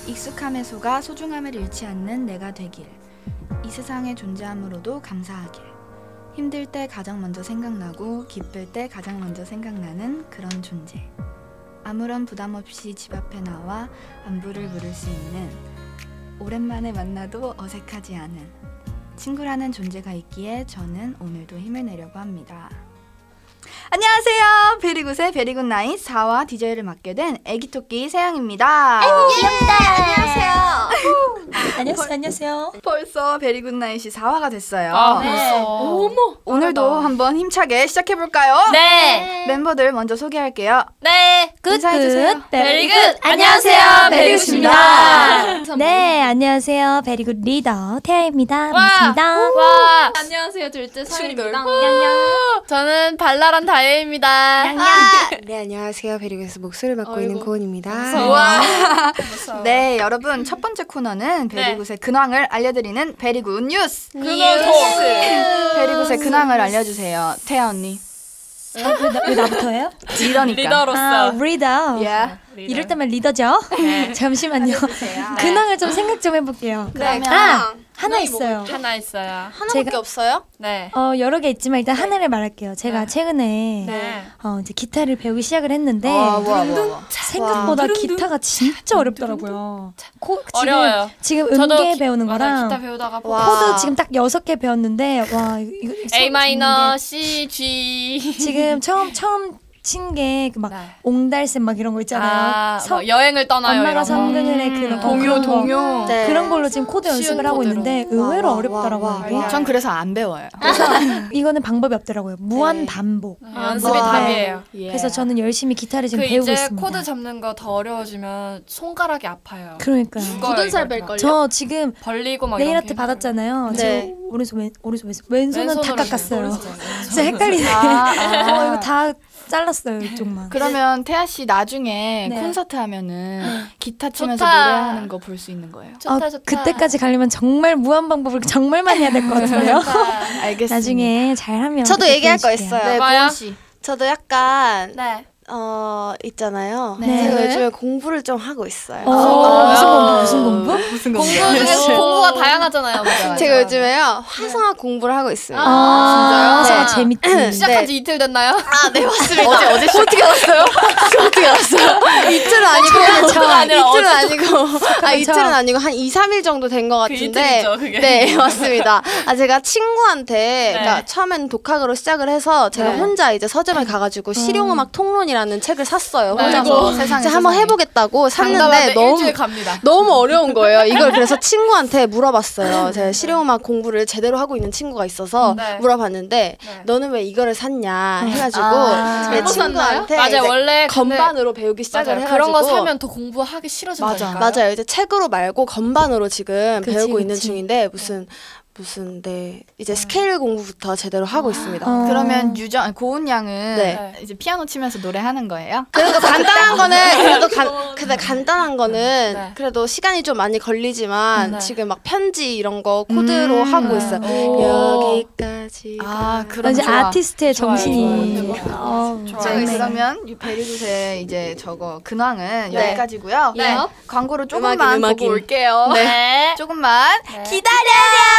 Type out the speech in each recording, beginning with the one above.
익숙함에 속아 소중함을 잃지 않는 내가 되길. 이 세상에 존재함으로도 감사하길. 힘들 때 가장 먼저 생각나고 기쁠 때 가장 먼저 생각나는 그런 존재. 아무런 부담 없이 집 앞에 나와 안부를 물을 수 있는, 오랜만에 만나도 어색하지 않은 친구라는 존재가 있기에 저는 오늘도 힘을 내려고 합니다. 안녕하세요. 베리굿의 베리굿 나잇 4화 DJ를 맡게 된 애기토끼 세영입니다. 귀엽다. 안녕하세요. 안녕하세요. 벌써 베리굿 나잇이 4화가 됐어요. 네. 어머. 오늘도 한번 힘차게 시작해볼까요? 네. 멤버들 먼저 소개할게요. 네. 인사해주세요. 베리굿. 안녕하세요. 베리굿입니다. 네, 안녕하세요. 베리굿 리더 태아입니다. 반갑습니다. 와. 안녕하세요. 둘째 서윤입니다. 냥냥. 저는 발랄한 다혜입니다. 네, 안녕하세요. 베리굿에서 목소리를 맡고 아이고. 있는 고은입니다. 와. 네, 여러분 첫 번째 코너는 베리굿의 근황을 알려드리는 베리굿 뉴스. 베리굿의 근황을 알려주세요. 태아 언니. 왜 나부터예요? 리더니까. 리더로서. 리더. 예. 이럴 때만 리더죠? 네. 잠시만요. 근황을 좀 생각 좀 해볼게요. 네, 하나 있어요. 하나 있어요. 하나밖에 없어요? 네. 여러 개 있지만 일단 하나를 말할게요. 제가 최근에 네. 이제 기타를 배우기 시작을 했는데 와. 생각보다 기타가 진짜 어렵더라고요. 어려워요. 지금 저도 음계 배우는 맞아요. 거랑 기타 배우다가 코드 지금 딱 6개 배웠는데 와 이거 A 마이너, 적는 C, G. 게 지금 처음 친 게 그 막 네. 옹달샘 막 이런 거 있잖아요. 뭐 여행을 떠나요. 엄마가 이런 거. 성근을 해 그런 그런 거. 네. 그런 걸로 지금 코드 연습을 하고 코드로. 있는데 의외로 와, 어렵더라고요. 와, 이게. 와. 전 그래서 안 배워요. 이거는 방법이 없더라고요. 무한 반복. 연습이 와. 답이에요. 그래서 저는 열심히 기타를 지금 그 배우고 이제 있습니다. 코드 잡는 거 더 어려워지면 손가락이 아파요. 그러니까요. 굳은 살 뺄걸요? 저 지금 벌리고 막 네일 이런 아트 게 받았잖아요. 네. 지금 왼손은 다 왼손으로 깎았어요. 왼손으로. 진짜 헷갈리네. 이거 다 잘랐어요 이쪽만. 그러면 태아 씨 나중에 네. 콘서트 하면은 기타 치면서 좋다. 노래하는 거 볼 수 있는 거예요. 좋다. 그때까지 가려면 정말 무한 반복을 정말 많이 해야 될 것 같은데요. 알겠습니다. 나중에 잘하면 저도 그때 얘기할 거 보여줄게요. 있어요. 네, 봐요. 보은 씨. 저도 약간 네. 있잖아요. 네. 제가 요즘에 공부를 좀 하고 있어요. 무슨 공부? 무슨 공부 공부예요? 중에 공부가 다양하잖아요. 맞아. 제가 요즘에요 화성학 공부를 하고 있습니다. 진짜요? 네. 재밌지. 시작한 지 이틀 됐나요? 네, 맞습니다. 어떻게 알았어요? 어떻게 알았어요? 이틀은 아니고 이틀은 아니고 이틀은 아니고 한 2, 3일 정도 된 것 같은데 이틀이죠, 그게. 네, 맞습니다. 제가 친구한테 네. 그러니까 처음엔 독학으로 시작을 해서 제가 네. 혼자 이제 서점에 가가지고 실용음악 통론이라는 책을 샀어요. 혼자서 세상에, 이제 한번 세상에. 해보겠다고 샀는데 장담하는데 너무 일주일 갑니다. 너무 어려운 거예요. 이걸 그래서 친구한테 물어봤어요. 제가 실용음악 공부를 제대로 하고 있는 친구가 있어서 네. 물어봤는데 네. 너는 왜 이거를 샀냐 해가지고 제 잘못 친구한테 맞아요. 이제 원래 건반으로 배우기 시작을 맞아요. 해가지고 그런 거 사면 더 공부하기 싫어진다니까요. 맞아요. 이제 책으로 말고 건반으로 지금 그치, 배우고 있는 그치. 중인데 무슨 이제 스케일 공부부터 제대로 하고 있습니다. 그러면 고은 양은 네. 이제 피아노 치면서 노래하는 거예요? 그래도 간단한 거는 근데 간단한 거는 네. 그래도 시간이 좀 많이 걸리지만 네. 지금 막 편지 이런 거 코드로 하고 있어요. 여기까지. 그럼 이제 좋아. 아티스트의 좋아요, 정신이. 좋아요. 네, 그러면 베리굿의 이제 저거 근황은 네. 여기까지고요. 네. 광고를 조금만 보고 음악인. 올게요. 네. 조금만 네. 기다려.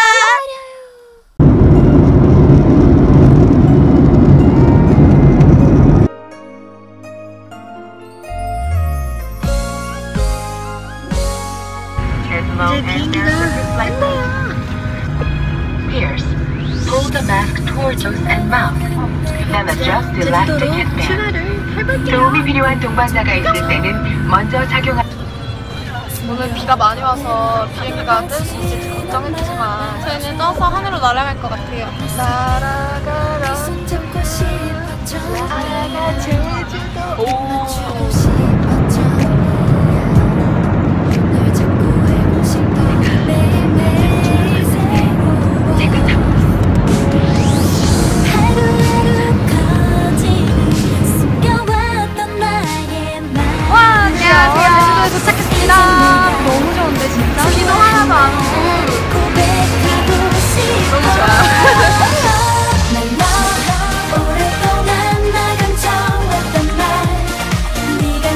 이제 비행기가 끝나요. Pierce, pull the mask towards nose and mouth, then adjust the elastic headband. 출발을 해볼게요. 도움이 필요한 동반자가 있을 때는 먼저 착용하. 오늘 비가 많이 와서 비행기가 뜰 수 있을지 걱정했지만 저희는 떠서 하늘로 날아갈 것 같아요. 날아가라. 안녕하세요. 제주도에 도착했습니다. 너무 좋은데 진짜. 비도 하나도 안 오고. 너무 좋아요. 오랫동안 나 감정했던 말 네가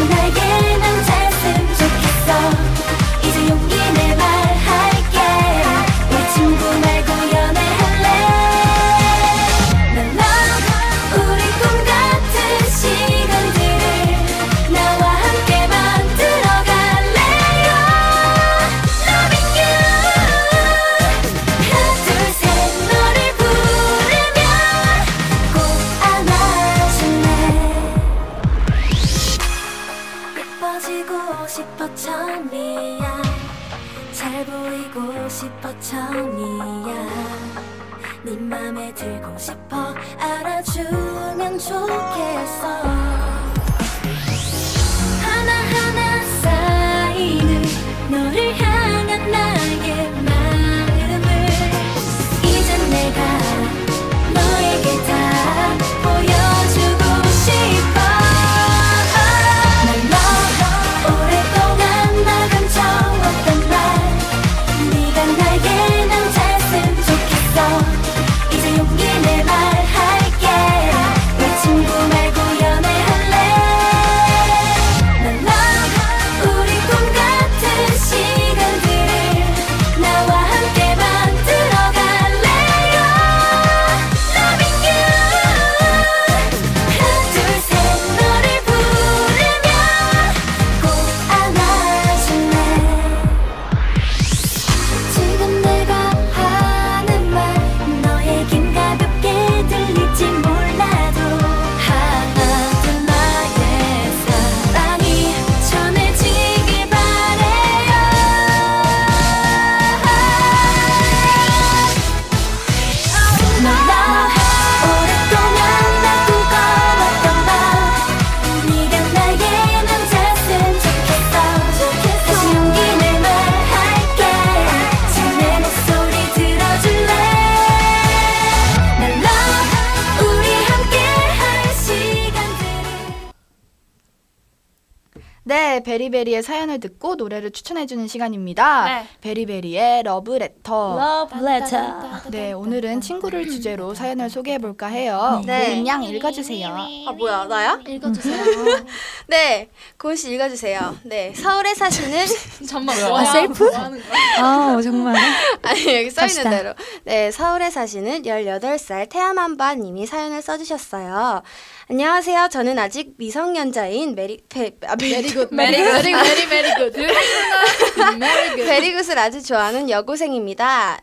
처음이야 잘 보이고 싶어 처음이야 네 맘에 들고 싶어 알아주면 좋겠어 하나하나 쌓이는 너를 향한 나의 마음을 이젠 내가 너에게 다 보여주고 싶어 난 너 오랫동안 나 감춰왔던 말 네가 나의 남자였으면 좋겠어 이제 용기 내 말할게 내 친구 말고 연애할래 난 love 우리 꿈 같은 시간들을 나와 함께 만들어갈래요 Loving you 하나 둘 셋 너를 부르면 꼭 안아줄래 지금 내가 하는 말 너에겐 가볍게 들릴지 몰라도 하나 둘 나의 사랑이 전해지길 바래요 너 오랫동안 나 꿈꿔왔던 밤 네가 나의 남자였으면 좋겠어 다시 용기 내 말할게 지금 내 목소리 들어줄래 난 love 우리 함께할 시간들을 네, 베리베리의 사연을 듣고 노래를 추천해주는 시간입니다. 네. 베리베리의 러브레터. Love letter. 네, 오늘은 친구를 주제로 사연을 소개해볼까 해요. 네. 고은 양 읽어주세요. 아 뭐야 나야? 읽어주세요. 네, 고은 씨 읽어주세요. 네, 서울에 사시는 잠만 아, 셀프? 아, 정말. 아니 여기 써 있는 갑시다. 대로. 네, 서울에 사시는 18살 태아맘바님이 사연을 써주셨어요. 안녕하세요. 저는 아직 미성년자인 메리굿. 베리굿을 아주 좋아하는 여고생입니다.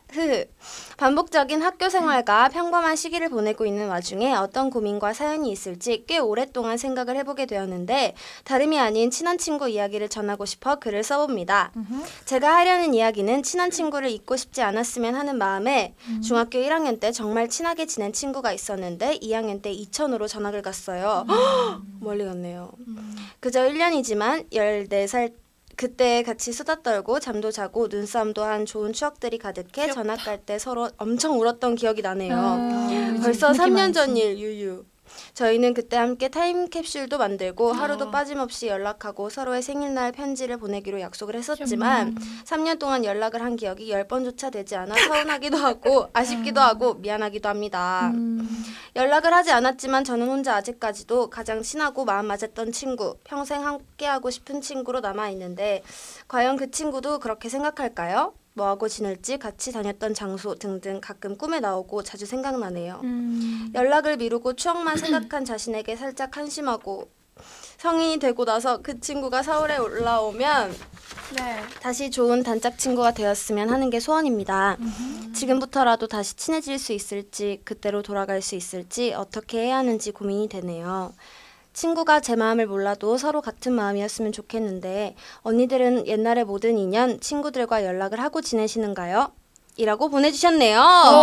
반복적인 학교 생활과 평범한 시기를 보내고 있는 와중에 어떤 고민과 사연이 있을지 꽤 오랫동안 생각을 해보게 되었는데 다름이 아닌 친한 친구 이야기를 전하고 싶어 글을 써봅니다. 제가 하려는 이야기는 친한 친구를 잊고 싶지 않았으면 하는 마음에 중학교 1학년 때 정말 친하게 지낸 친구가 있었는데 2학년 때 이천으로 전학을 갔어요. 멀리 갔네요. 그저 1년이지만 14살 그때 같이 수다 떨고 잠도 자고 눈싸움도 한 좋은 추억들이 가득해 전학 갈 때 서로 엄청 울었던 기억이 나네요. 벌써 3년 전 일 유유. 저희는 그때 함께 타임캡슐도 만들고 하루도 빠짐없이 연락하고 서로의 생일날 편지를 보내기로 약속을 했었지만 3년 동안 연락을 한 기억이 10번조차 되지 않아 서운하기도 하고 아쉽기도 하고 미안하기도 합니다. 연락을 하지 않았지만 저는 혼자 아직까지도 가장 친하고 마음 맞았던 친구, 평생 함께하고 싶은 친구로 남아있는데 과연 그 친구도 그렇게 생각할까요? 뭐하고 지낼지 같이 다녔던 장소 등등 가끔 꿈에 나오고 자주 생각나네요. 연락을 미루고 추억만 생각한 자신에게 살짝 한심하고 성인이 되고 나서 그 친구가 서울에 올라오면 다시 좋은 단짝 친구가 되었으면 하는 게 소원입니다. 지금부터라도 다시 친해질 수 있을지 그때로 돌아갈 수 있을지 어떻게 해야 하는지 고민이 되네요. 친구가 제 마음을 몰라도 서로 같은 마음이었으면 좋겠는데 언니들은 옛날의 모든 인연 친구들과 연락을 하고 지내시는가요? 이라고 보내주셨네요.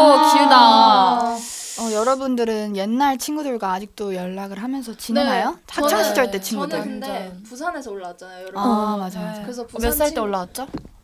길다. 여러분들은 옛날 친구들과 아직도 연락을 하면서 지내나요? 학창 시절 때 친구들. 저는 근데 부산에서 올라왔잖아요, 여러분. 맞아. 그래서 몇 살 때 올라왔죠?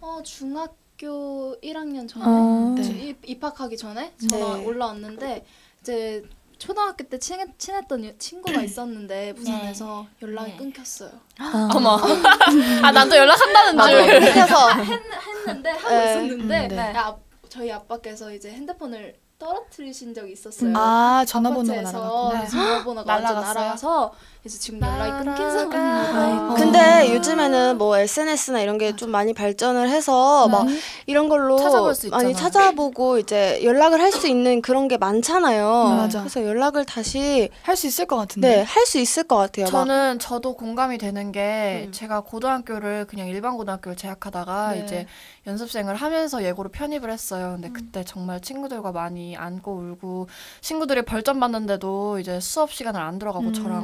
중학교 1학년 전에 입학하기 전에 전화 올라왔는데 이제 초등학교 때 친했던 친구가 있었는데 부산에서 연락이 끊겼어요. 어머. 난 또 연락한다는 줄. 그래서 했는데 하고 있었는데 저희 아빠께서 이제 핸드폰을 떨어뜨리신 적이 있었어요. 전화번호가 아파트에서 날아갔구나. 전화번호가 완전 날아가서 그래서 지금 연락이 끊긴 상황입니다. 근데 요즘에는 뭐 SNS나 이런 게 좀 많이 발전을 해서 막 이런 걸로 찾아볼 수 많이 있잖아요. 찾아보고 이제 연락을 할 수 있는 그런 게 많잖아요. 맞아. 그래서 연락을 다시 할 수 있을 것 같은데. 할 수 있을 것 같아요. 저도 공감이 되는 게 제가 고등학교를 그냥 일반 고등학교를 재학하다가 이제 연습생을 하면서 예고로 편입을 했어요. 근데 그때 정말 친구들과 많이 안고 울고 친구들이 벌점 받는데도 이제 수업 시간을 안 들어가고 저랑 마지막 인사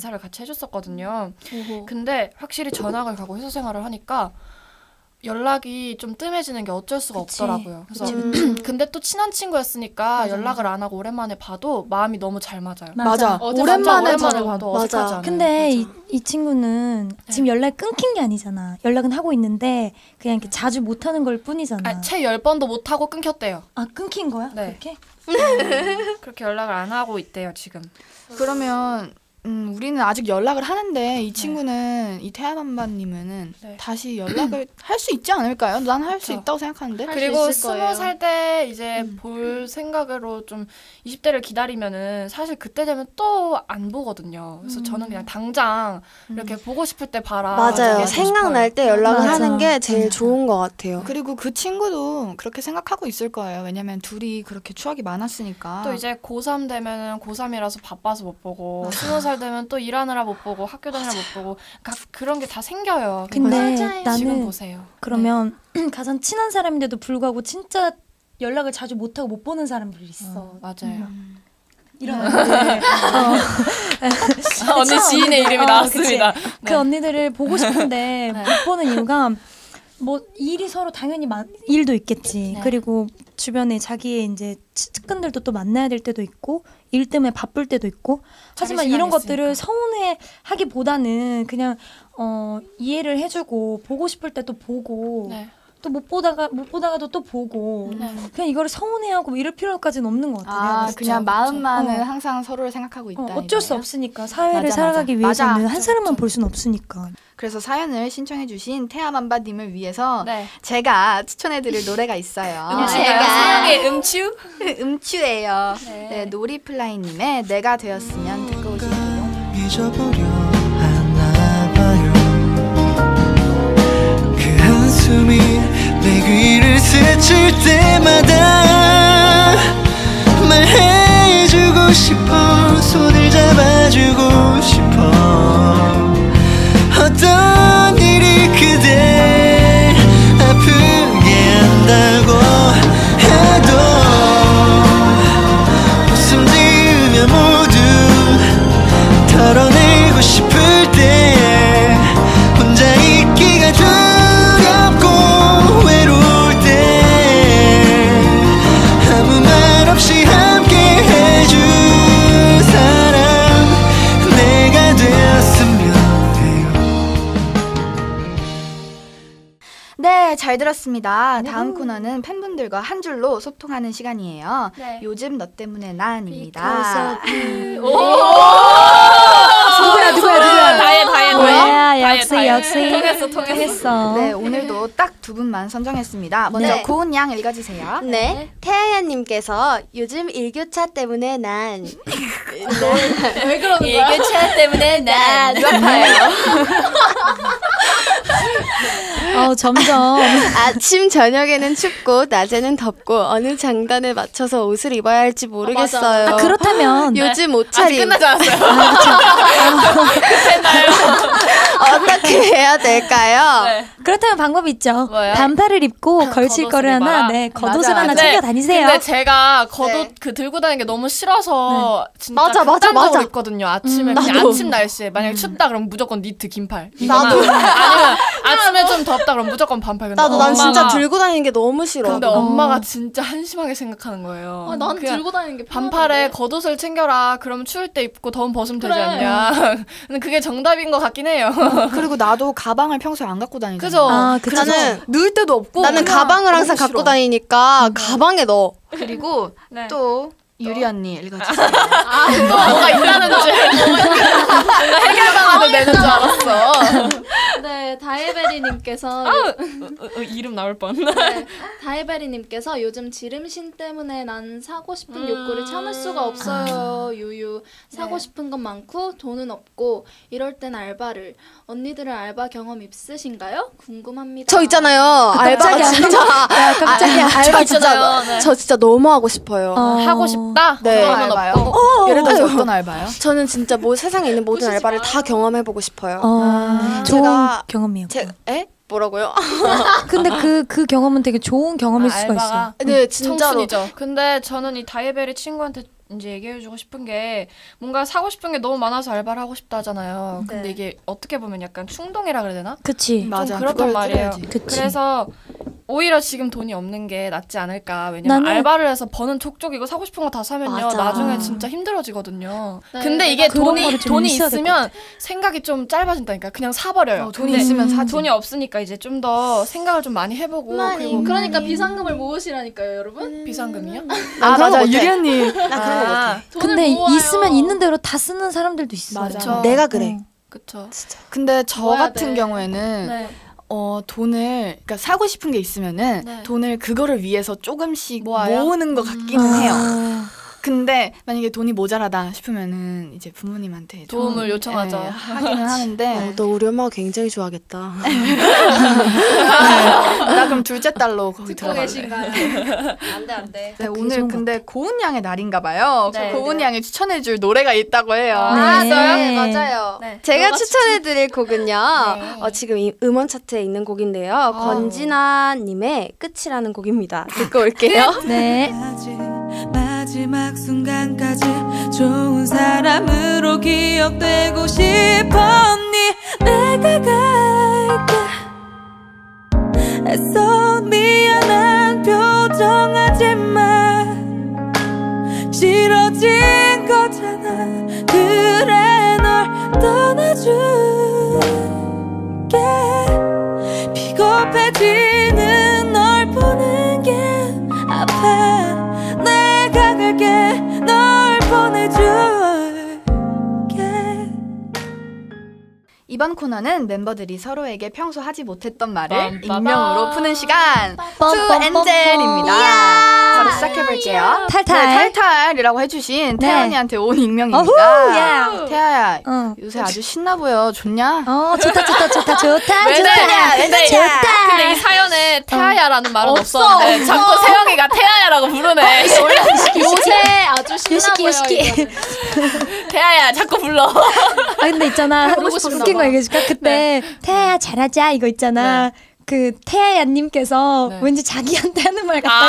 인사를 같이 해줬었거든요. 근데 확실히 전학을 가고 회사 생활을 하니까 연락이 좀 뜸해지는 게 어쩔 수가 없더라고요. 그래서 근데 또 친한 친구였으니까 연락을 안 하고 오랜만에 봐도 마음이 너무 잘 맞아요. 맞아. 오랜만에 봐도 어색하지 않아요. 근데 이 친구는 지금 연락 끊긴 게 아니잖아. 연락은 하고 있는데 그냥 이렇게 자주 못 하는 걸 뿐이잖아. 채 10번도 못 하고 끊겼대요. 아, 끊긴 거야? 네. 그렇게? 그렇게 연락을 안 하고 있대요, 지금. 그러면 우리는 아직 연락을 하는데 이 친구는 이 태아반반님은 네. 다시 연락을 할 수 있지 않을까요? 난 할 수 그쵸. 있다고 생각하는데. 그리고 있을 거예요. 20살 때 이제 볼 생각으로 좀 20대를 기다리면은 사실 그때 되면 또 안 보거든요. 그래서 저는 그냥 당장 이렇게 보고 싶을 때 봐라. 맞아요. 이렇게 생각날 때 연락을 맞아. 하는 게 제일 좋은 것 같아요. 그리고 그 친구도 그렇게 생각하고 있을 거예요. 왜냐면 둘이 그렇게 추억이 많았으니까. 또 이제 고3 되면은 고3이라서 바빠서 못 보고 20살 되면 또 일하느라 못 보고 학교 다니느라 못 보고 그런 게 다 생겨요. 근데 지금 나는 보세요. 그러면 가장 친한 사람인데도 불구하고 진짜 연락을 자주 못 하고 못 보는 사람들이 있어. 맞아요. 이런 언니들. 언니 지인의 이름이 나왔습니다. 그 언니들을 보고 싶은데 못 보는 이유가 뭐 일이 서로 당연히 일도 있겠지. 그리고 주변에 자기의 이제 측근들도 또 만나야 될 때도 있고 일 때문에 바쁠 때도 있고. 하지만 이런 것들을 서운해하기보다는 그냥 이해를 해주고 보고 싶을 때 또 보고. 네. 또 못 보다가도 또 보고 그냥 이거를 서운해하고 이럴 필요까지는 없는 것 같아요. 아, 그냥 마음만은 어. 항상 서로를 생각하고 있다. 어쩔 수 이거예요? 없으니까 사회를 맞아, 살아가기 맞아. 위해서는 맞아. 한 사람만 볼 수는 없으니까. 그래서 사연을 신청해주신 태아맘바님을 위해서 네. 제가 추천해드릴 노래가 있어요. 수영의 음추? 음추예요. 네, 노리플라이님의 내가 되었으면 듣고 오실게요. 잊어보려 하나 봐요. 그 한숨이 내 귀를 스칠 때마다 말해주고 싶어. 손을 잡아주고 싶어. 어떤 일이 그댈 아프게 한다고 해도 웃음 지으며 모두 털어내고 싶을 때 혼자 있기가 두렵고 외로울 때 아무 말 없이 함께 해줄 사람 내가 되었으면 해요. 네, 잘 들었습니다. 다음 코너는 팬분들과 한 줄로 소통하는 시간이에요. 네. 요즘 너 때문에 난입니다. 누구야? 다혜. 뭐야? 역시 통했어. 네, 오늘도 딱 두 분만 선정했습니다. 먼저 네. 고은 양 읽어주세요. 네, 태아야님께서 요즘 일교차 때문에 난 왜 그러는 거야? 일교차 때문에 난 점점 아침 저녁에는 춥고 낮에는 덥고 어느 장단에 맞춰서 옷을 입어야 할지 모르겠어요. 그렇다면 요즘 아직 옷차림 끝나지 않았어요. 어떻게 해야 될까요? 네. 그렇다면 방법이 있죠. 뭐요? 반팔을 입고 걸칠 겉옷을 거를 하나, 입어라. 네, 겉옷을 맞아. 하나 근데- 챙겨 다니세요. 근데 제가 겉옷 네. 그 들고 다니는 게 너무 싫어서 진짜 맞아. 극단적으로 입거든요. 아침에 그냥 나도. 아침 날씨에 만약에 춥다 그러면 무조건 니트 긴팔. 나도. 아니면 아침에 좀 덥다 그러면 무조건 반팔. 근데 나도 난 진짜 엄마가- 들고 다니는 게 너무 싫어. 근데 엄마가 진짜 한심하게 생각하는 거예요. 아, 난 그냥 들고 다니는 게 편한데. 반팔에 겉옷을 챙겨라. 그러면 추울 때 입고 더운 벗으면 되지 그래. 않냐. 근데 그게 정답인 것 같긴 해요. 그리고 나도 가방을 평소에 안 갖고 다니잖아. 그죠? 아, 그쵸. 나는 넣을 데도 없고. 나는 그냥 가방을 항상 너무 갖고 싫어. 다니니까 가방에 넣어. 그리고 네. 또 유리 언니 읽어주세요. 뭐가 있다는 줄. 해결방안을 내는 줄 알았어. 네, 다이베리님께서 이름 나올 뻔. 네, 다이베리님께서 요즘 지름신 때문에 난 사고 싶은 욕구를 참을 수가 없어요. 유유 사고 싶은 건 많고 돈은 없고 이럴 땐 알바를. 언니들은 알바 경험 있으신가요? 궁금합니다. 저 있잖아요. 알바가 진짜 깜짝이야. 알바 진짜 있잖아요. 네. 저 진짜 너무 하고 싶어요. 하고 싶다? 네. 어떤 그러면 알바요? 없고. 예를 들어서 어떤 알바요? 저는 진짜 뭐 세상에 있는 모든 알바를 다 경험해보고 싶어요. 좋은 제가- 경험이에요. 뭐라고요? 근데 그 경험은 되게 좋은 경험일 수가 있어요. 네, 진짜로. 청춘이죠. 근데 저는 이 다이베리 친구한테 이제 얘기해주고 싶은 게 뭔가 사고 싶은 게 너무 많아서 알바를 하고 싶다 하잖아요. 근데 이게 어떻게 보면 약간 충동이라 그래야 되나? 그치. 좀 그렇단 말이에요. 그치. 그래서 오히려 지금 돈이 없는 게 낫지 않을까. 왜냐면 알바를 해서 버는 촉촉이고 사고 싶은 거 다 사면요. 맞아. 나중에 진짜 힘들어지거든요. 네, 근데 이게 돈이 있어야 될것 있으면 생각이 좀 짧아진다니까. 그냥 사버려요. 돈이 있으면 사지. 돈이 없으니까 이제 좀 더 생각을 좀 많이 해보고 그리고 그러니까 비상금을 모으시라니까요, 여러분. 비상금이요? 아 맞아 못해. 유리 언니. 나 그런 거 못해. 근데 모아요. 있으면 있는 대로 다 쓰는 사람들도 있어. 맞아. 내가 그래. 그쵸. 근데 저 모아야 같은 돼. 경우에는 네. 돈을 그러니까 사고 싶은 게 있으면은 네. 돈을 그거를 위해서 조금씩 모아요? 모으는 것 같기는 해요. 근데 만약에 돈이 모자라다 싶으면은 이제 부모님한테 좀, 도움을 요청하죠. 하기는 하는데 너 우리 엄마가 굉장히 좋아하겠다. 나 그럼 둘째 딸로 거기 듣고 들어갈래. 계신가요? 안돼. 네, 오늘 근데 고은 양의 날인가 봐요. 네, 고은 양이 추천해줄 노래가 있다고 해요. 아, 네. 맞아요. 네. 제가 추천해드릴 곡은요. 네. 지금 음원 차트에 있는 곡인데요. 권진아님의 끝이라는 곡입니다. 듣고 올게요. 네. 마지막 순간까지 좋은 사람으로 기억되고 싶었니 내가 갈게 애써 미안한 표정하지만 싫어진 거잖아 그래 널 떠나줄게 비겁해지는 널 보는 게 아파 내가 갈게 널 보내줄게. 이번 코너는 멤버들이 서로에게 평소 하지 못했던 말을 빰빠밤. 익명으로 푸는 시간 빰빰빰빰. 투엔젤입니다. 바로 시작해볼게요. 탈탈. 네, 탈탈이라고 해주신 네. 태연이한테 온 익명입니다. 어후, 야. 태아야 어. 요새 아주 신나 보여. 좋냐? 좋다. 근데 이 사연에 태아야라는 말은 없었는데 자꾸 세영이가 태아야라고 부르네. 요새 아주 신나 보여. 요시키. 태아야 자꾸 불러. 근데 있잖아. 부르고 싶나 웃긴 거 봐. 얘기해줄까? 그때 태아야 잘하자 이거 있잖아. 그 태아야님께서 네. 왠지 자기한테 하는 말 같다고.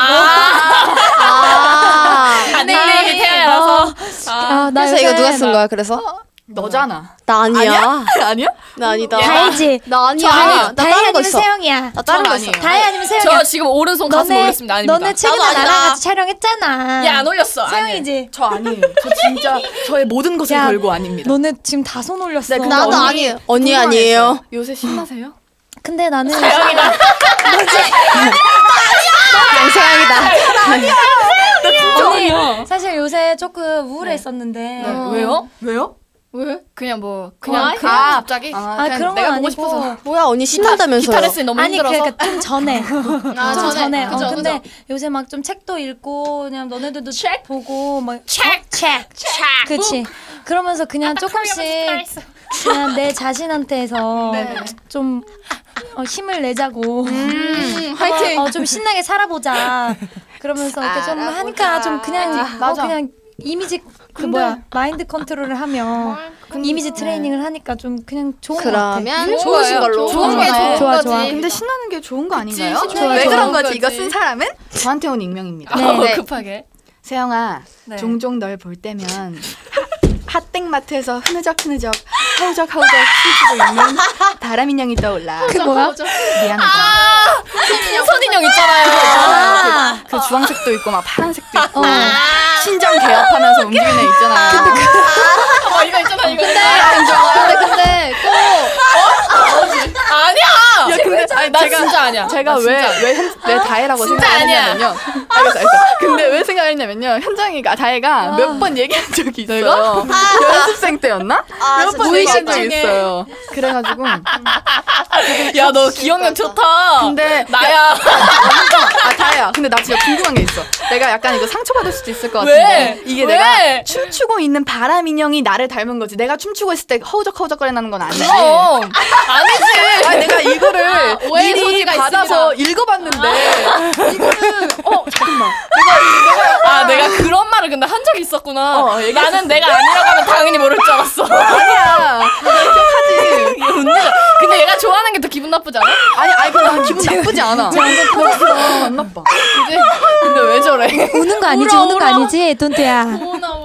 닉네임이 태아야라서. 나 그래서 이거 누가 쓴 거야? 그래서 너잖아. 나 아니야. 아니야? 나 아니다. 다혜지. 나 아니야. 나 다혜 다른 거 아니면 있어. 세영이야. 나 다른 거 있어. 아니에요. 다혜 아니면 세영이야. 저 지금 오른손 가슴 올렸습니다. 아닙니다. 너네 최근에 나도 아니다. 나랑 같이 촬영했잖아. 야 안 올렸어. 세영이지. 저 아니에요. 저 진짜 저의 모든 것을 야, 걸고 아닙니다. 너네 지금 다 손 올렸어. 근데 나도 언니 아니에요. 언니 궁금한 게 아니에요. 있어요. 요새 신나세요? 근데 나는 세영이다. 언니 사실 요새 조금 우울했었는데 왜요? 왜요? 왜? 그냥 뭐 와? 그냥 갑자기 그냥 그런 내가 건 보고 아니고 싶어서. 뭐야 언니 신난다면서요? 기타 레슨이 너무 아니 힘들어서. 그러니까 좀 전에 좀 전에 그죠, 근데 그죠. 요새 막 좀 책도 읽고 그냥 너네들도 책? 보고 막 책. 그치 그러면서 그냥 조금씩 그냥 내 자신한테서 좀 힘을 내자고 화이팅. 좀 신나게 살아보자 그러면서 이렇게 좀 하니까 좀 그냥 맞아. 그냥 이미지 그 뭐야 마인드 컨트롤을 하며 이미지 트레이닝을 하니까 좀 그냥 좋은 것 같아. 그러면 좋으신 걸로. 좋은 게 좋은 좋아, 거지. 좋아. 근데 신나는 게 좋은 거 아닌가요? 신나는 왜 게 그런 좋은 거지? 거지. 이거 쓴 사람은 저한테 온 익명입니다. 네. 급하게. 세영아, 네. 종종 널 볼 때면 핫땡마트에서 흐느적흐느적 하우적하우적 춤추고 있는 다람인형이 떠올라. 그 뭐야? 미안하다. 손인형 있잖아요. 그 주황색도 있고 막 파란색도 있고 신장 개업하면서 움직이는 애 있잖아요. 이거 있잖아 이거. 근데 꼭 아니야. 야, 근데 아니, 나 진짜 아니야. 제가 나 진짜 왜 다혜라고 진짜 생각했냐면요. 알겠어. 근데 왜 생각했냐면요. 현정이가 다혜가 몇 번 얘기한 적이 있어요. 연습생 때였나? 몇 번 얘기한 적이 있어요. 그래가지고 야 너 기억력 좋다. 근데 나야. 다혜야. 근데 나 진짜 궁금한 게 있어. 내가 약간 이거 상처받을 수도 있을 것 왜? 같은데 이게 왜? 내가 춤추고 있는 바람 인형이 나를 닮은 거지. 내가 춤추고 있을 때 허우적허우적거리는 건 아니지. 아니지. 아니, 내가 이거를 오해의 미리 소지가 받아서 읽어봤는데 이거는 잠깐만 내가 그런 말을 근데 한 적이 있었구나. 얘기했었어. 나는 내가 아니라고 하면 당연히 모를 줄 알았어. 아니야 기억하지. 이게 언니가. 근데 얘가 좋아하는 게 더 기분 나쁘지 않아? 아니 근데 난 기분 나쁘지 않아. 완전 터졌어. 안 나빠. 근데 왜 저래? 우는 거 아니지 우는 거 아니지 돈트야. 오나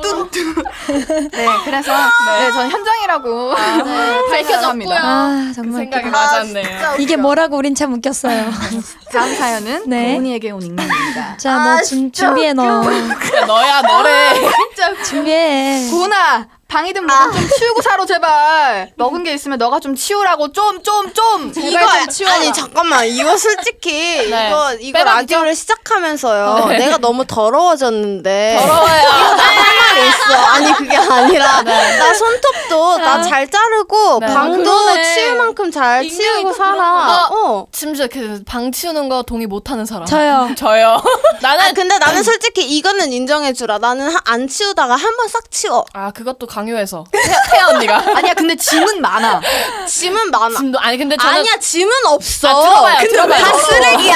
네, 그래서 네, 저는 현정이라고 밝혀졌고요. 아 그 정말 생각이 웃기다. 맞았네요. 이게 뭐라고 우린 참 웃겼어요. 다음 사연은 네. 고은이에게 온 익명입니다. 자, 뭐 준비해 너. 야, 너야 너래. 준비해. 고은아, 방이든 뭐든 좀 치우고 살아 제발. 먹은 게 있으면 너가 좀 치우라고 좀. 이거 아니 잠깐만 이거 솔직히 네. 이거 빼박이죠? 라디오를 시작하면서요. 네. 내가 너무 더러워졌는데. 더러워요. 할 말이 있어. 아니 그게 아니라 나 손톱도 나 잘 자르고 네. 방도 그러네. 치울 만큼 잘 치우고 살아. 심지어 그 방 치우는 거 동의 못하는 사람. 저요. 저요. 나는 근데 나는 솔직히 이거는 인정해주라. 나는 안 치우다가 한 번 싹 치워. 아 그것도 강요해서 태아 언니가. 아니야, 근데 짐은 많아. 짐은 많아. 짐도 아니 근데 저는 아니야 짐은 없어. 아, 들어봐요, 근데 들어봐요. 다 쓰레기야.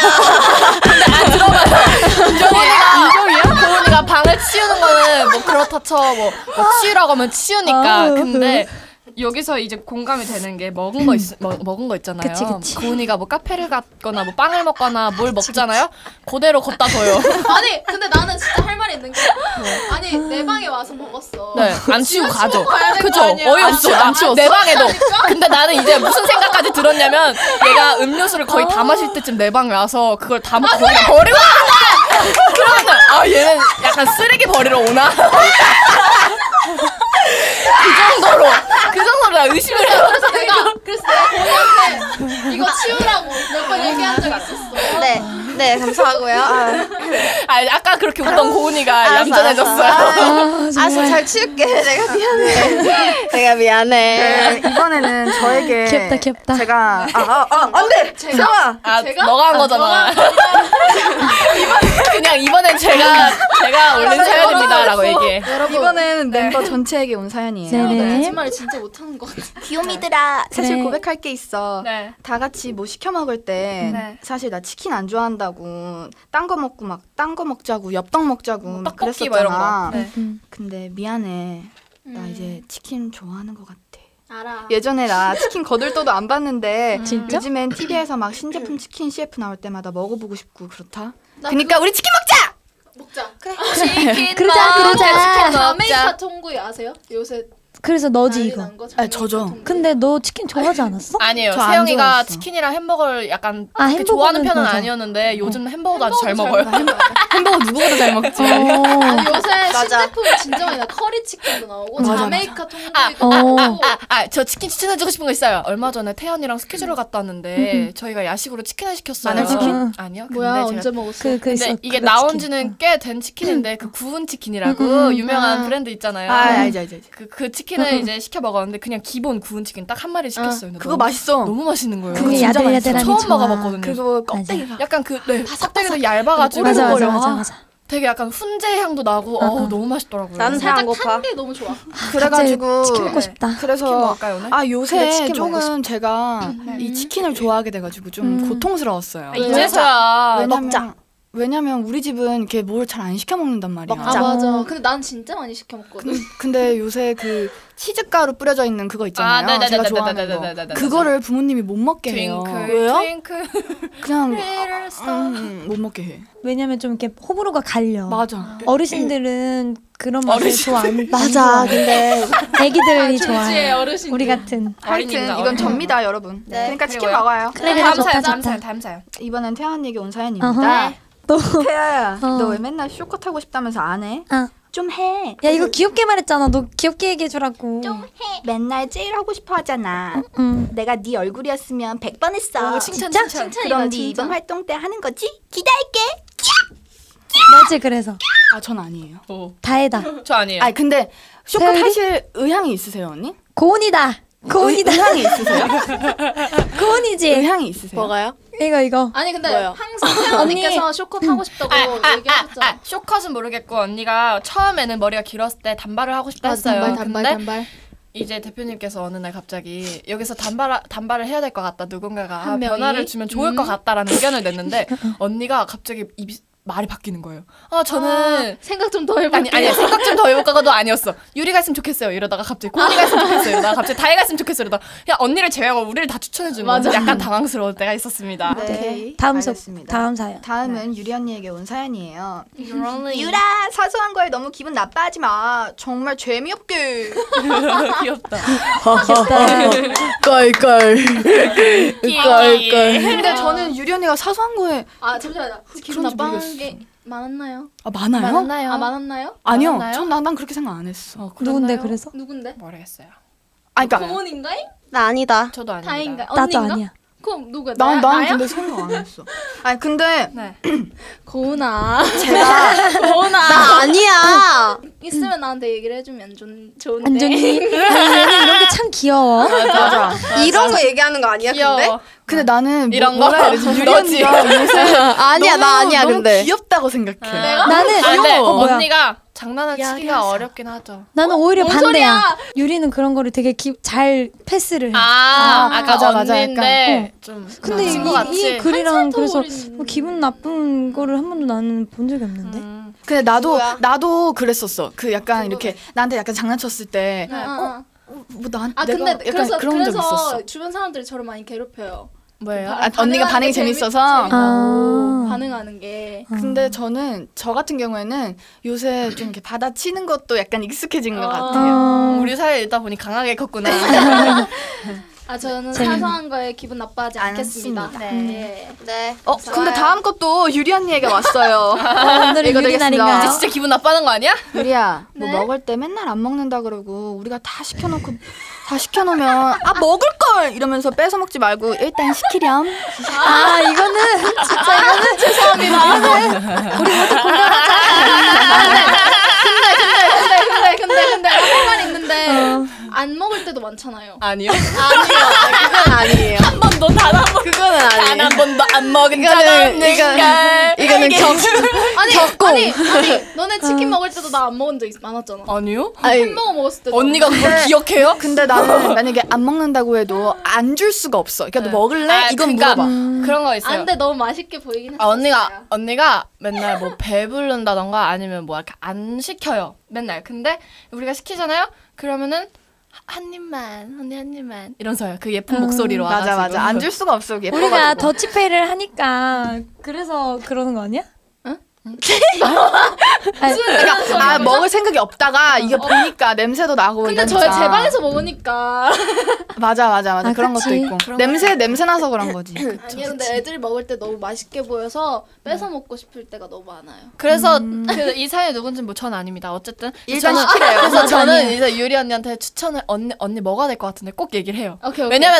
인정이야? 고은이가 방을 치우는 거는 뭐 그렇다 쳐. 뭐 치우라고 하면 치우니까. 근데 여기서 이제 공감이 되는 게 먹은 거 있잖아요. 그치. 고은이가 뭐 카페를 갔거나 뭐 빵을 먹거나 뭘 먹잖아요. 그대로 걷다 둬요. 아니 근데 나는 진짜 할 말이 있는 게 아니 내 방에 와서 먹었어. 네, 안 치우고 가죠. 가야 될거 그죠? 아니야. 어이없어. 안 치웠어? 내 방에도. 근데 나는 이제 무슨 생각까지 들었냐면 얘가 음료수를 거의 다 마실 때쯤 내 방에 와서 그걸 다 먹고 거기다 버리고 그러면은 얘는 약간 쓰레기 버리러 오나? 그 정도로 나 의심을 해요. 그래서 내가 고은이한테 이거 치우라고 몇 번 얘기한 적 있었어. 네 감사하고요. 아까 그렇게 웃던 고은이가 얌전해졌어요. 알았어 잘 치울게. 내가 미안해. 내가 미안해. 이번에는 저에게 귀엽다. 제가 안돼. 잠깐만. 제가? 너가 한 거잖아. 그냥 이번엔 제가 올린 사연입니다라고 얘기해. 이번에는 멤버 전체에게 온 사연이에요. 네네. 거짓말을 진짜 못하는 것 같아. 귀요미들아. 사실 그래. 고백할 게 있어. 네. 다 같이 뭐 시켜 먹을 때 네. 사실 나 치킨 안 좋아한다고 딴 거 먹고 막 딴 거 먹자고 엽떡 먹자고 막 떡볶이 뭐 이런 그랬었잖아. 거. 네. 근데 미안해. 나 이제 치킨 좋아하는 것 같아. 알아. 예전에 나 치킨 거들떠도 안 봤는데 진짜? 요즘엔 TV에서 막 신제품 치킨 CF 나올 때마다 먹어보고 싶고 그렇다. 나 그러니까 우리 치킨 먹자! 먹자. 치킨 그러자. 자메이카 통구이 아세요? 요새 그래서 너지 난리 이거. 난 거, 아니, 자메이카 저죠. 통구이. 근데 너 치킨 좋아하지 않았어? 아니에요. 저안 세영이가 좋아했어. 치킨이랑 햄버거를 약간 아, 그렇게 좋아하는 햄버거는 편은 맞아. 아니었는데 요즘 햄버거도 아주 잘 먹어요. 햄버거 누구보다 잘 먹지. 아니, 요새 맞아. 신제품이 진짜 많이 나. 커리 치킨도 나오고 맞아, 자메이카 통구이도 나오고. 저 치킨 추천해주고 싶은 거 있어요. 얼마 전에 태연이랑 스케줄을 갔다 왔는데 저희가 야식으로 치킨을 시켰어요. 마늘치킨? 아니요. 뭐야 근데 언제 제가 먹었어? 근데 있어. 이게 그거 나온 치킨. 지는 꽤 된 치킨인데 그 구운 치킨이라고 유명한 브랜드 있잖아요. 알지. 그 치킨을 이제 시켜 먹었는데 그냥 기본 구운 치킨 딱 한 마리 시켰어요. 근데 그거 너무- 맛있어. 너무 맛있는 거예요. 그게 진짜 야들야들하니 처음 좋아. 먹어봤거든요. 그거 껍데기가 약간 껍데기도 얇아가지고 맞아. 되게 약간 훈제 향도 나고 너무 맛있더라고요. 나는 배 안 살짝 고파. 탄 게 너무 좋아. 그래가지고 치킨 먹고 싶다. 치킨 그래서 먹을까요 오늘? 그래, 요새 치킨 먹고 조금 제가 이 치킨을 좋아하게 돼가지고 좀 고통스러웠어요. 이제서야 왜냐면 우리 집은 이렇게 뭘 잘 안 시켜 먹는단 말이야. 아 맞아. 근데 난 진짜 많이 시켜 먹거든. 근데 요새 그 치즈가루 뿌려져 있는 그거 있잖아요. 제가 좋아하는 거. 그거를 부모님이 못 먹게 해요. 트윙클 그냥 못 먹게 해. 왜냐면 좀 이렇게 호불호가 갈려. 맞아. 어르신들은 그런 맛을 좋아 안 맞아. 근데 애기들이 졸지의 좋아해. 어르신들. 우리 같은. 하여튼 이건 접니다, 여러분. 그러니까 치킨 먹어요. 그래, 다음 좋다, 사연 좋다. 다음 사연. 이번엔 태연에게 온 사연입니다. 어허. 또. 태연야, 너 왜 맨날 쇼커 타고 싶다면서 안 해? 좀 해. 야 이거 귀엽게 말했잖아. 너 귀엽게 얘기해주라고. 맨날 제일 하고 싶어 하잖아. 내가 네 얼굴이었으면 100번 했어. 칭찬. 그럼 네 이번 활동 때 하는 거지? 기대할게. 너지 그래서. 전 아니에요. 다혜다. 저 아니에요. 근데 쇼커 태연이? 타실 의향이 있으세요, 언니? 고은이다. 고은이다. 의향이 있으세요? 고은이지. 의향이 있으세요? 뭐가요? 이거. 아니 근데 뭐요? 항상 태연 언니께서 쇼컷 하고 싶다고 얘기하셨잖아. 쇼컷은 모르겠고 언니가 처음에는 머리가 길었을 때 단발을 하고 싶다 했어요. 근데 이제 대표님께서 어느 날 갑자기 여기서 단발을 해야 될 것 같다. 누군가가 한 명이? 변화를 주면 좋을 것 같다라는 의견을 냈는데 언니가 갑자기 입이 말이 바뀌는 거예요. 저는 생각 좀 더 해볼게요. 아니 생각 좀 더 해볼까가도 아니었어. 유리가 있으면 좋겠어요. 이러다가 갑자기 고은이가 있으면 좋겠어요. 이러다가 갑자기 다혜가 있으면 좋겠어요. 이러다가 그냥 언니를 제외하고 우리를 다 추천해주는 거 약간 당황스러울 때가 있었습니다. 네, 다음 알겠습니다. 다음 사연. 다음은 유리 언니에게 온 사연이에요. 유라 사소한 거에 너무 기분 나빠하지 마. 정말 재미없게. 귀엽다. 껄껄. 근데 저는 유리 언니가 사소한 거에 잠시만요. 기분 나빠하는 게 많았나요? 많아요? 많았나요? 아니요. 많았나요? 난 그렇게 생각 안 했어. 누군데 그래서? 누군데? 모르겠어요. 그러니까 고은인가요? 나 아니다. 저도 아닙니다. 다인가? 나도 언니인가? 아니야. 그럼 누구야? 난 나야? 근데 생각 안 했어. 근데 네. 고은아. 나 아니야. 있으면 나한테 얘기를 해주면 좋은데. 안전히 이런 게 참 귀여워. 맞아. 이런 거 얘기하는 거 아니야? 귀여워. 근데 나는 이런 뭐라 거? 해야 되지? 유리 너지? 언니가 요새 아니야, 나 아니야, 너무 근데. 귀엽다고 생각해. 나는 근데 뭐야? 언니가 장난을 치기가 어렵긴 하죠. 나는 오히려 뭔 반대야. 소리야? 유리는 그런 거를 되게 잘 패스를 해. 아까 맞아, 언니인데 좀 근데 친구 같이. 이 글이랑 그래서 어린- 뭐 기분 나쁜 거를 한 번도 나는 본 적이 없는데. 근데 나도 그랬었어. 그 약간 이렇게 나한테 약간 장난쳤을 때 뭐 나한테 내가 근데 약간 그런 적 있었어. 주변 사람들이 저를 많이 괴롭혀요. 뭐예요? 언니가 반응이 재밌어서. 반응하는 게. 근데 저는 저 같은 경우에는 요새 좀 이렇게 받아치는 것도 약간 익숙해진 것 같아요. 우리 사이 있다 보니 강하게 컸구나. 저는 사소한 거에 기분 나빠하지 않겠습니다. 않습니다. 네. 근데 다음 것도 유리 언니에게 왔어요. 오늘은 이거 유리 되겠습니다. 날인가요? 진짜 기분 나빠하는 거 아니야? 유리야, 뭐 네? 먹을 때 맨날 안 먹는다 그러고 우리가 다 시켜놓으면 먹을 걸 이러면서 뺏어 먹지 말고 일단 시키렴. 이거는 진짜 이거는 죄송합니다. 우리 모두 공감하자. 근데 할 말 있는데 안 먹을 때도 많잖아요. 아니요. 그건 아니에요. 한 번도 단 한 번도 안 먹은 적 없는가. 이거는 적공. 너네 치킨 먹을 때도 나 안 먹은 적 많았잖아. 아니요? 햄버거 먹었을 때도 언니가 그걸 기억해요? 근데 나는 만약에 안 먹는다고 해도 안 줄 수가 없어. 그러니까 너 먹을래? 이건 그러니까 물어봐. 그런 거 있어요. 근데 너무 맛있게 보이긴 했어. 언니가 맨날 뭐 배부른다던가 아니면 뭐 이렇게 안 시켜요. 맨날. 근데 우리가 시키잖아요. 그러면은 한 입만, 언니 한 입만 이러면서요. 그 예쁜 목소리로 와가지고. 맞아. 안 줄 수가 없어. 예뻐가지고. 우리가 더치페이를 하니까 그래서 그러는 거 아니야? 그러니까 먹을 생각이 없다가 이게 보니까 냄새도 나고. 근데 제 방에서 먹으니까. 맞아. 그런 그치. 것도 있고. 냄새 나서 그런 거지. 아니 근데 애들이 먹을 때 너무 맛있게 보여서 뺏어 먹고 싶을 때가 너무 많아요. 그래서 이 사연이 누군지 뭐 전 아닙니다. 어쨌든 일단 저는- 시키래요. 그래서 저는 이제 유리 언니한테 추천을 언니 먹어야 될 것 같은데 꼭 얘기를 해요. 오케이. 왜냐면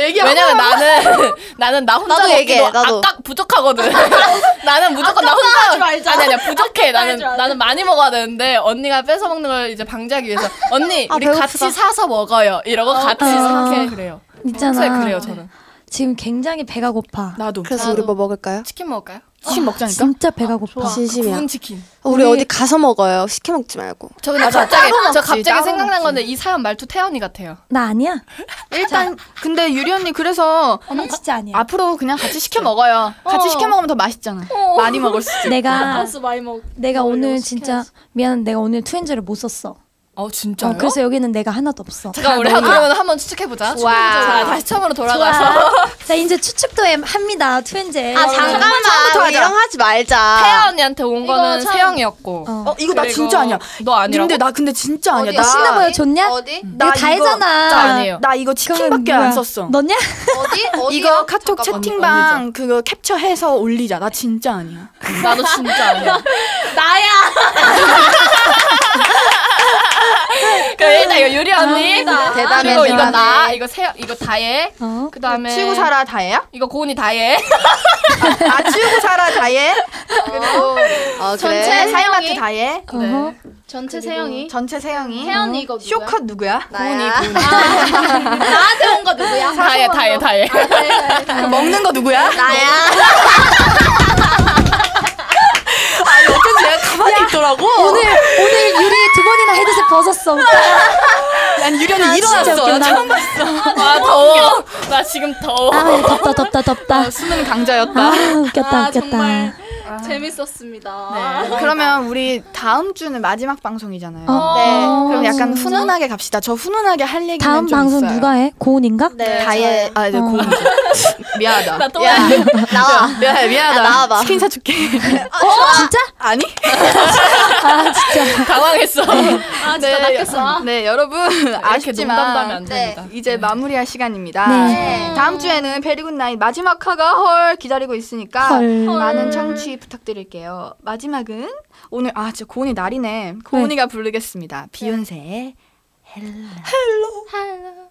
나는 나 혼자 나도 먹기도 얘기해, 나도. 아까 부족하거든. 나는 무조건 나 혼자 말자. 아니야 부족해. 하지 말자. 나는 많이 먹어야 되는데 언니가 뺏어 먹는 걸 이제 방지하기 위해서 언니 우리 배고프다. 같이 사서 먹어요. 이러고 같이 사서 그래요. 평소에 있잖아. 그래요 저는. 지금 굉장히 배가 고파. 나도. 그래서 우리 뭐 먹을까요? 치킨 먹을까요? 치킨 먹자니까. 진짜 배가 고파. 진심이야. 구운 치킨. 우리 어디 가서 먹어요. 시켜 먹지 말고. 저 근데 갑자기 따로 생각난 먹지. 건데 이 사연 말투 태연이 같아요. 나 아니야? 일단 근데 유리 언니 그래서 나 진짜 아니야. 앞으로 그냥 같이 시켜 먹어요. 같이 시켜 먹으면 더 맛있잖아. 많이 먹을 수 있고. 내가 알았어 많이 먹. 내가 먹으려고 오늘 진짜 미안. 내가 오늘 투엔즈를 못 썼어. 진짜요? 그래서 여기는 내가 하나도 없어. 잠깐 우리 그러면 한번 추측해보자. 자 다시 처음으로 돌아가서 자 이제 추측도 합니다. 투엔즈. 잠깐만. 우리 이런 거 하지 말자. 태연 언니한테 온 거는 참- 세영이었고. 이거 나 그리고 진짜 아니야. 너 아니라고? 근데 나 근데 진짜 아니야. 어디야? 나 신나보여 좋냐? 어디? 이거 다 했잖아. 진짜 아니에요. 나 이거 치킨밖에 안 썼어. 너냐? 어디? 이거 카톡 잠깐만. 채팅방 그거 캡처해서 올리자. 나 진짜 아니야. 나도 진짜 아니야. 그래 일단 이거 유리 언니. 대단해, 그리고 이거 대단해. 나 이거 이거 다혜. 어? 그다음에 치우고 살아 다혜야? 이거 고은이 다혜. 치우고 살아 다혜. 그리고 그래. 전체 사이마트 세영이. 다혜. 어허. 전체 세영이. 전체 세영이. 태연이 이거 누구야? 쇼컷 누구야? 나야. 나한테 온 거 누구야? 다혜. 그 먹는 거 누구야? 나야. 어쩐지 내가 가만히 있더라고. 오늘 유리 2번이나 헤드셋 벗었어. 난 유리 언니 진짜 일어났어. 웃겨. 나 처음 봤어. 아 더워. 나 지금 더워. 덥다. 수능 강자였다. 웃겼다. 정말. 재밌었습니다. 네. 그러면 우리 다음 주는 마지막 방송이잖아요. 네. 그럼 약간 훈훈하게 갑시다. 저 훈훈하게 할 얘기는 다음 좀 방송 있어요. 누가 해? 고은인가? 네. 다이에 네, 고은이죠. 미안하다. 나 또 야, 나와. 미안하다. 나와봐. 치킨 사줄게. 진짜? 아니? 아 진짜. 당황했어. 아 진짜 낚였어. 네, 여러분 이렇게 농담도 하면 아쉽지만 안 됩니다. 이제 마무리할 시간입니다. 네. 다음 주에는 베리굿 나잇 마지막 화가 헐 기다리고 있으니까 헐. 많은 청취 부탁드릴게요. 마지막은 오늘 진짜 고은이 날이네. 고은이가 부르겠습니다. 비욘세의 헬로.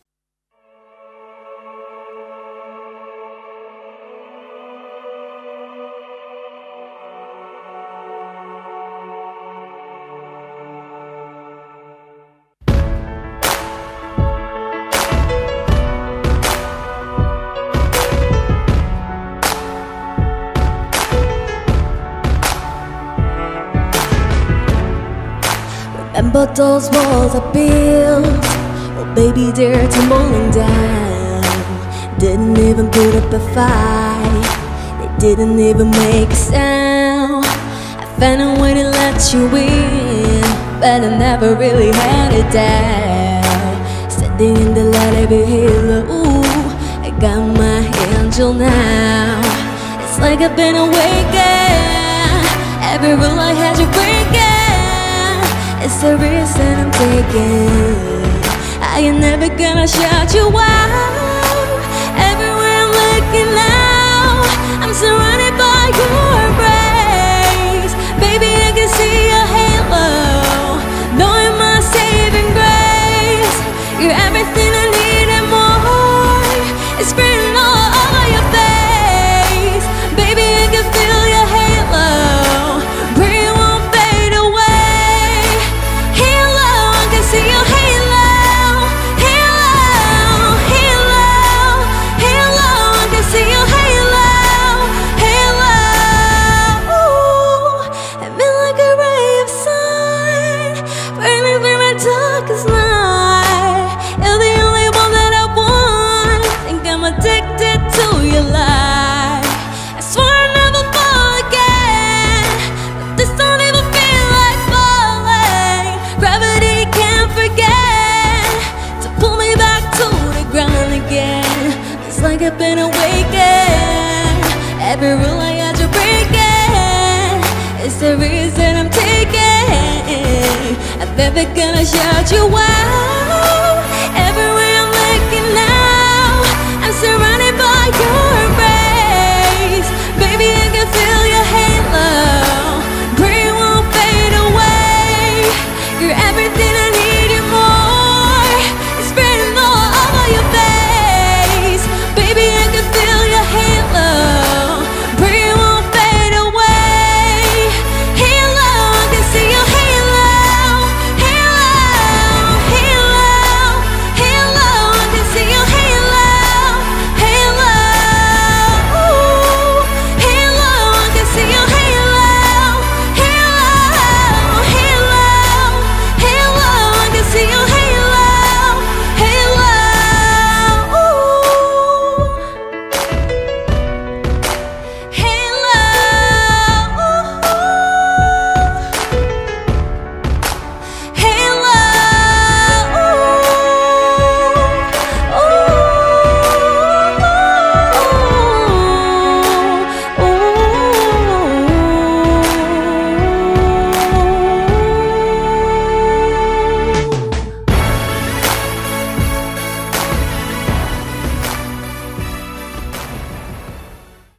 Remember those walls I built? Oh baby, they're tumbling down. Didn't even put up a fight. They didn't even make a sound. I found a way to let you in, but I never really had it down. Standing in the light of your halo, ooh, I got my angel now. It's like I've been awakened. Every rule I had you breaking. It's the reason I'm taking. I ain't never gonna shut you out. Everywhere I'm looking now, I'm surrounded by your embrace. Baby, I can see your halo, knowing my saving grace. You're everything I need and more. It's written all over your face. Baby, I can feel your halo, but it won't fade away. Halo, I can see your halo. Halo, halo, halo, I can see your halo. Halo, ooh, I feel like a ray of sun, burning through my darkest night. You're the only one that I want. Think I'm addicted to your light. I swear I'll never fall again, but this don't even feel like falling. Gravity can't forget to pull me back to the ground again. It's like I've been awakened. Every rule I had to break it. It's the reason I'm taking. I'm never gonna shut you out. Everywhere I'm looking now, I'm surrounded by you.